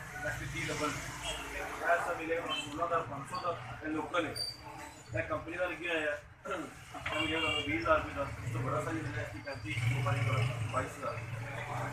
Next 30 double ऐसा मिलेगा 16 का 500 का लोकल है कंपनी का लिखे हुआ है मिलेगा 20,000 रुपये का। तो बड़ा सा ही मिलेगा 35 22,000